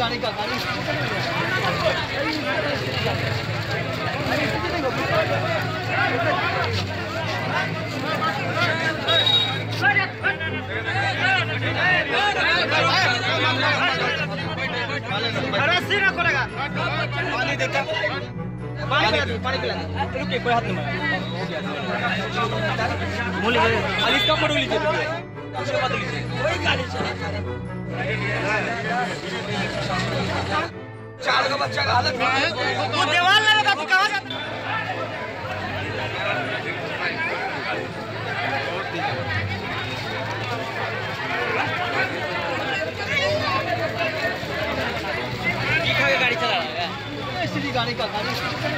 गाड़ी का गाड़ी रस्सी ना खोलेगा पानी देता पानी पिला रुकिए कोई हाथ नहीं मार बोलिए अली इसका फोटो लीजिए उसके बाद लीजिए कोई गाड़ी चला चार का बच्चा का हालत वो दीवार लगा तो कहां जाता गाड़ी चला रहा है इसलिए गाड़ी का गाड़ी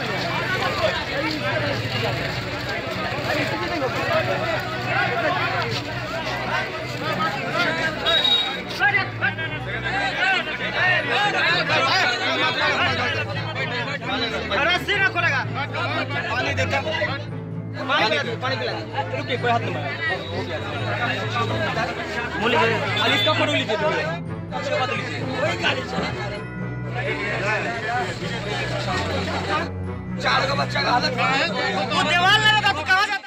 रस्सी ना खोलेगा पानी देता पानी पिला रुकिए कोई हाथ नहीं मार बोलिए अली इसका फोटो लीजिए उसके बाद लीजिए कोई गाड़ी चला चार का बच्चा का हालत वो दीवार लगा तो कहां जाता